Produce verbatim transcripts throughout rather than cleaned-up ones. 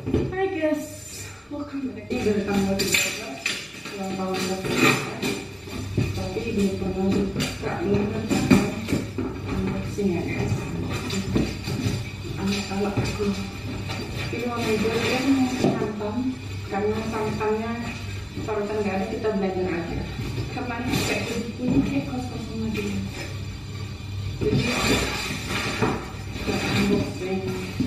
Hai guys, welcome back. Ini dari tanggal tiga belas ulang tahun aku. Tapi belum pernah buka ini kan unboxing ya guys. Anak-anak aku pilih warna hijau dia mau santan karena santannya parutan nggak ada, kita blender aja karena ini kayak bunyi kayak kos-kosan lagi. Jadi kita unboxing.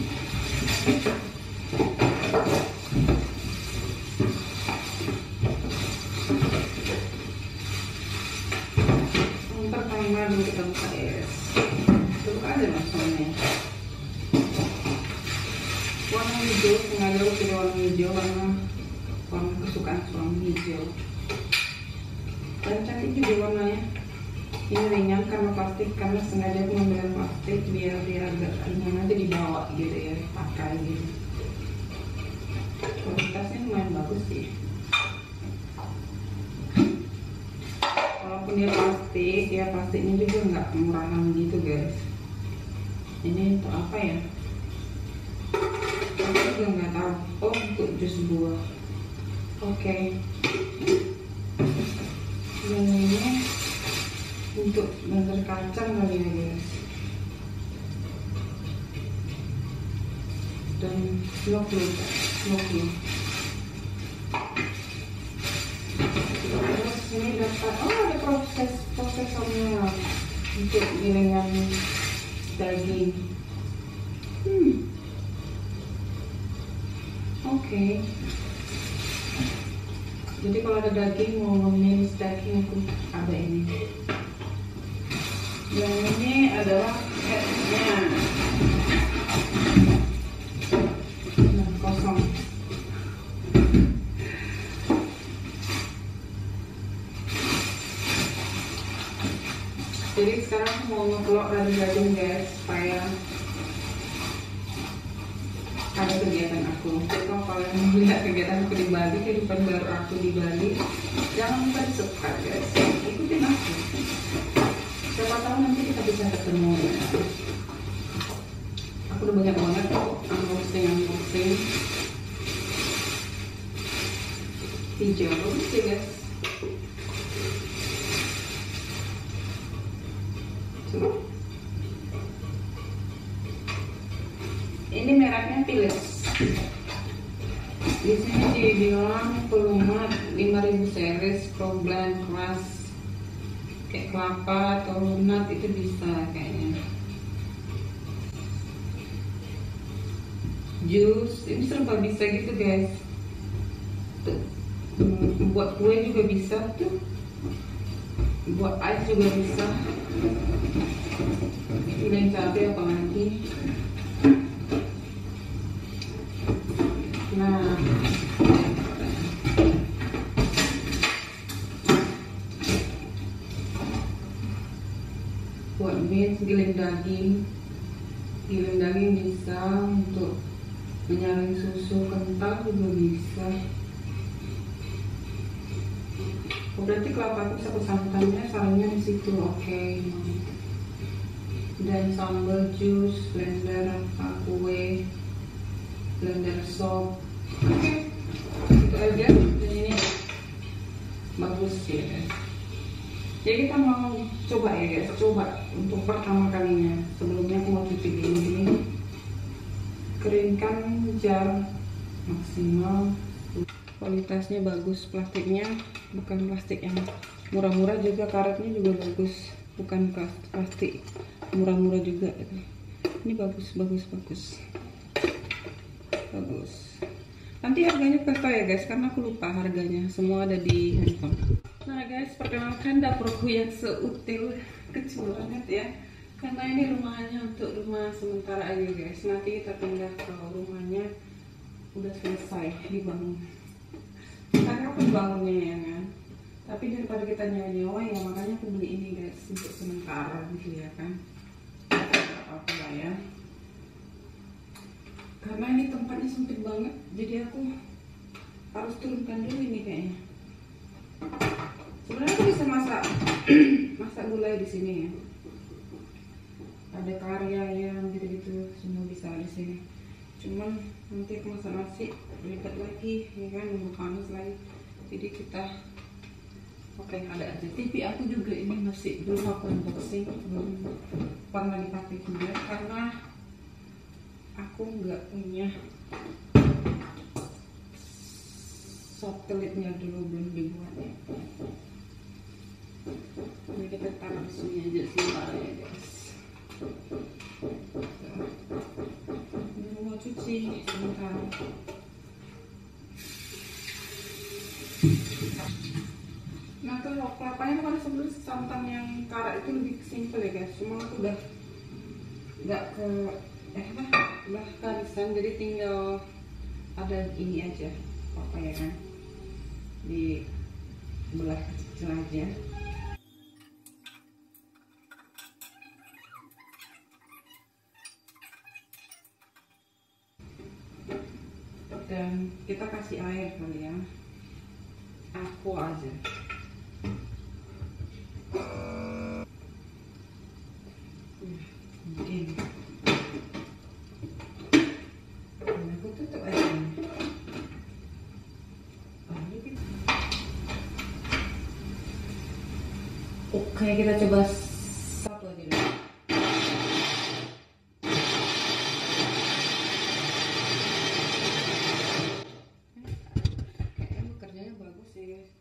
Pertama dulu kita buka es. Dulu ada masalahnya. Warna hijau, sengaja aku pilih warna hijau karena warna kesukaan suami hijau. Dan cantik juga warnanya. Ini ringan karena plastik, karena sengaja aku ngambil plastik biar dia agak ringan aja dibawa gitu ya, pakai gitu. Kualitasnya lumayan bagus sih. Walaupun dia plastik, ya plastiknya juga nggak murahan gitu guys. Ini untuk apa ya? Aku juga nggak tahu. Oh, untuk jus buah. Oke. Okay. Yang ini untuk blender kacang kali ya guys. Dan lima puluh, lima puluh. Terus ini dapat, oh ada proses prosesornya untuk gilingan daging. Hmm. Oke. Okay. Jadi kalau ada daging mau nge-mince daging aku ada ini. Yang ini adalah headnya. Nah, kosong. Jadi sekarang aku mau ngeplok dari daging guys supaya ada kegiatan aku. Jadi kalau kalian mau lihat kegiatan aku di Bali, kehidupan baru aku di Bali, jangan lupa di subscribe guys, ikutin aku. Siapa tahu nanti kita bisa ketemu ya. Aku udah banyak banget kok unboxing unboxing hijau sih guys. Coba. Ini mereknya Philips. Di sini dibilang pelumat lima ribu series Pro Blend Crush kayak kelapa atau nut itu bisa kayaknya. Jus ini serba bisa gitu guys. Tuh, buat kue juga bisa tuh. Buat ice juga bisa. Giling cabai apalagi. Nah, buat mince, giling daging, giling daging bisa, untuk menyaring susu kental juga bisa. Oh, berarti kelapa itu satu santannya, saringnya di situ, oke. Okay. Dan sambal, jus, blender, kue, blender sop. Oke, okay. Itu aja. Dan ini bagus ya guys. Jadi kita mau coba ya guys, coba untuk pertama kalinya. Sebelumnya aku mau cuci dulu ini. Keringkan jar maksimal. Kualitasnya bagus, plastiknya bukan plastik yang murah-murah, juga karetnya juga bagus, bukan plastik murah-murah juga. Ini bagus, bagus, bagus. Bagus. Nanti harganya berapa ya guys, karena aku lupa harganya, semua ada di handphone. Nah guys, perkenalkan dapurku yang seutil, kecil banget ya, karena ini rumahnya untuk rumah sementara aja guys. Nanti kita pindah ke rumahnya udah selesai dibangun, karena aku bangunnya ya kan. Tapi daripada kita nyawa-nyawa ya, makanya aku beli ini guys untuk sementara gitu ya kan. Apa lah ya, karena ini tempatnya sempit banget, jadi aku harus turunkan dulu ini kayaknya. Sebenarnya aku bisa masak masak gulai di sini ya. Ada karya yang gitu-gitu semua bisa di sini. Cuman nanti aku masak nasi ribet lagi ya kan, nunggu panas lagi. Jadi kita oke okay, ada aja. T V aku juga ini masih belum aku unboxing, belum pernah dipakai juga karena aku nggak punya satelitnya, dulu belum dibuat ya. Ini kita taruh di sini aja sebentar ya guys. Ini mau cuci sebentar. Nah kalau kelapanya kan sebenarnya santan yang karak itu lebih simple ya guys. Cuma aku udah nggak ke eh apa udah kehabisan, jadi tinggal ada ini aja apa ya kan, di belah kecil aja. Dan kita kasih air kali ya, aku aja. Mungkin aku tutup aja. Oke, kita coba satu aja dulu. Kayaknya bekerjanya bagus ya guys.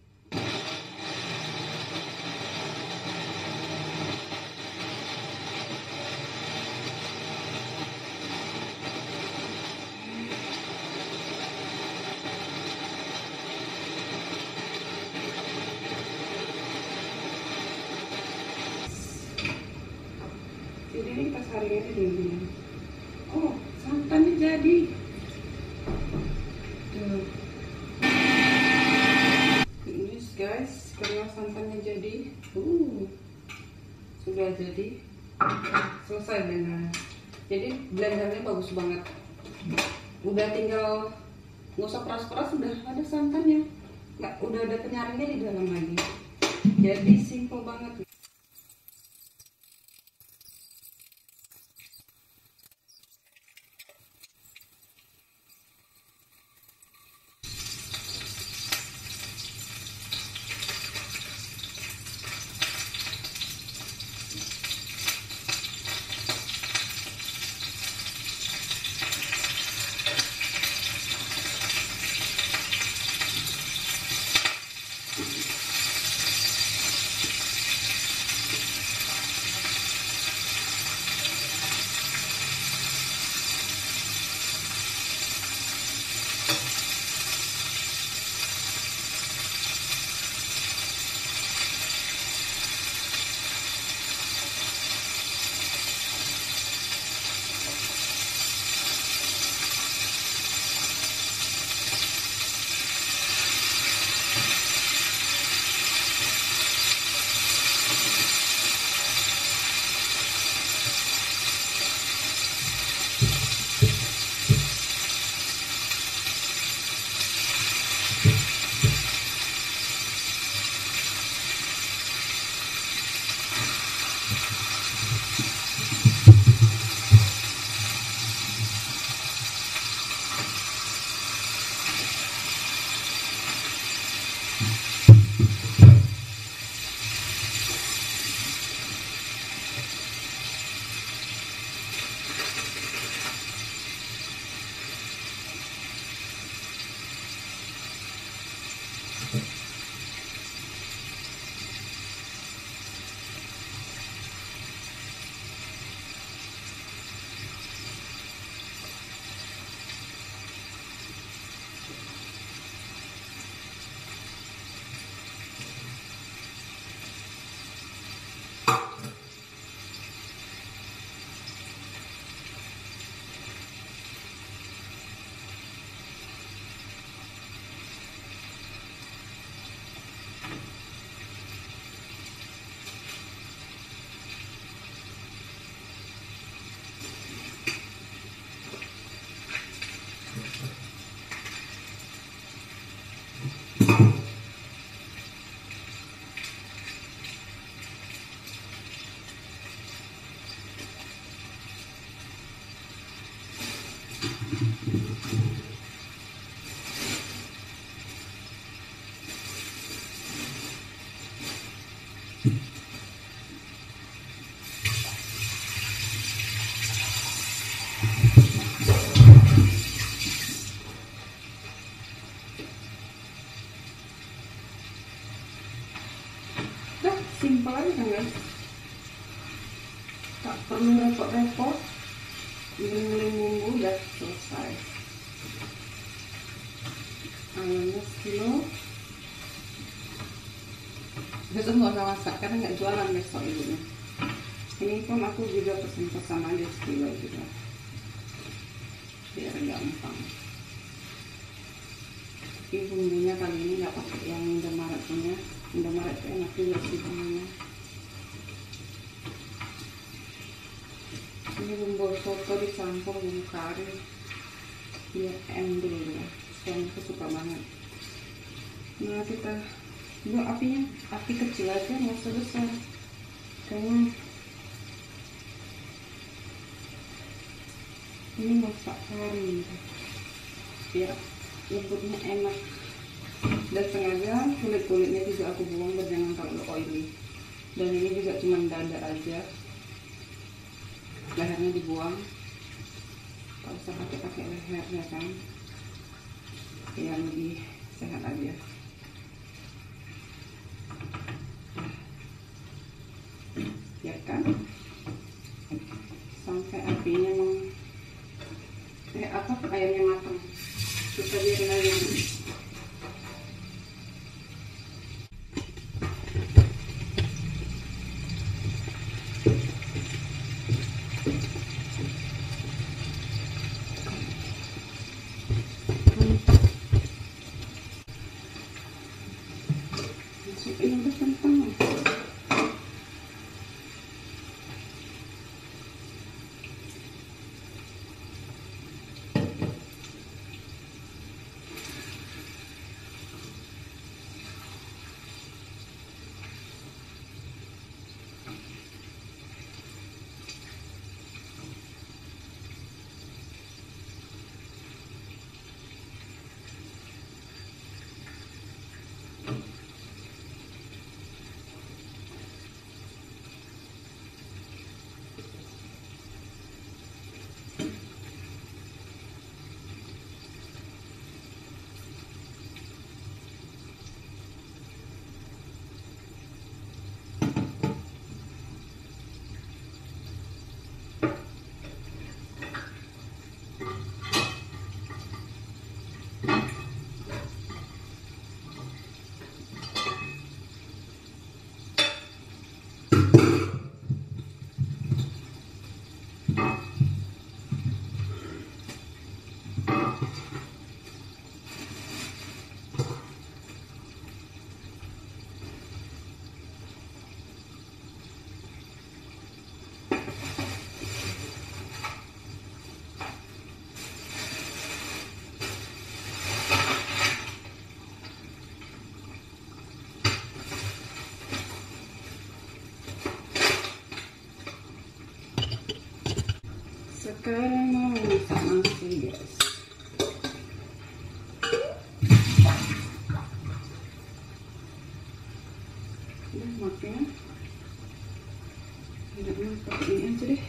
Jadi ini kita saring aja dulu. Oh, santannya jadi. Tuh. Ini guys, karena santannya jadi. Uh, sudah jadi. Selesai blendernya. Jadi blendernya bagus banget. Udah tinggal nggak usah keras-keras, udah ada santannya. Nggak, udah ada penyaringnya di dalam lagi. Jadi simple banget. simpel aja kan guys, tak perlu repot-repot, giling-giling bumbu udah selesai. Ayamnya sekilo, besok nggak usah masak karena nggak jualan besok ibunya. Ini pun aku juga pesen-pesan aja sekilo juga biar gampang. Tapi bumbunya kali ini nggak pakai yang Indomaret punya. Indomaret itu enak juga sih bumbunya. Ini bumbu soto dicampur bumbu kari biar endul ya. Suamiku suka banget. Nah kita buat apinya api kecil aja, nggak usah besar. Kayaknya ini masak kari biar lembutnya enak. Dan sengaja kulit-kulitnya juga aku buang biar jangan terlalu oily. Dan ini juga cuma dada aja, lehernya dibuang, tak usah pakai-pakai lehernya kan, yang lebih sehat aja. Biarkan sampai apinya meng eh apa ayamnya matang, kita biarin aja. Masukin udah kentang. Sekarang mau masak nasi guys. Udah makan. Tidak masak ini aja deh.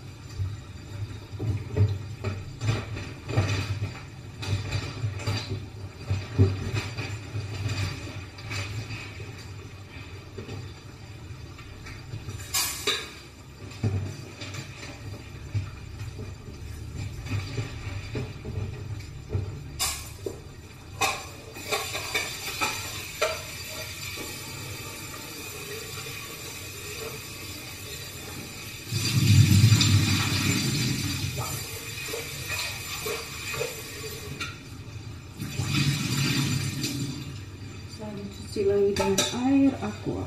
Cuci lagi dengan air aqua.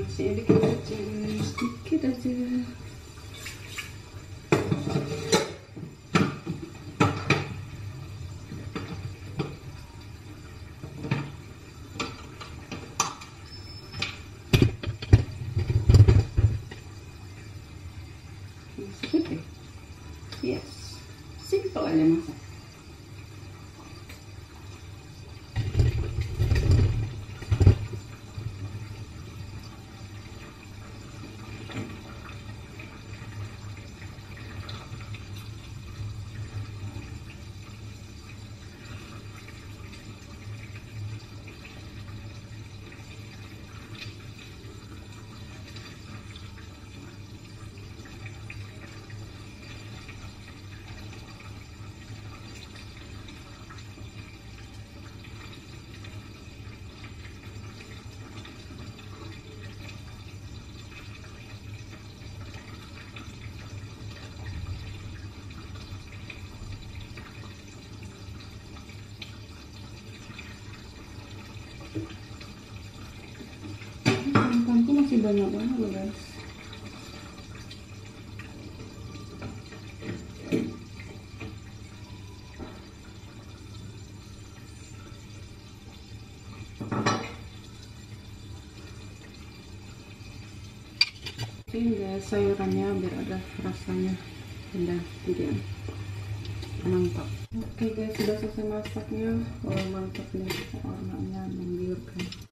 Masih dikit aja guys, dikit aja. Sedikit. Yes, simple aja masak. Santanku masih banyak banget loh guys. Ini guys sayurannya biar ada rasanya. Udah jadi mantap. Oke guys, sudah selesai masaknya. Oh mantap nih, warnanya menggiurkan.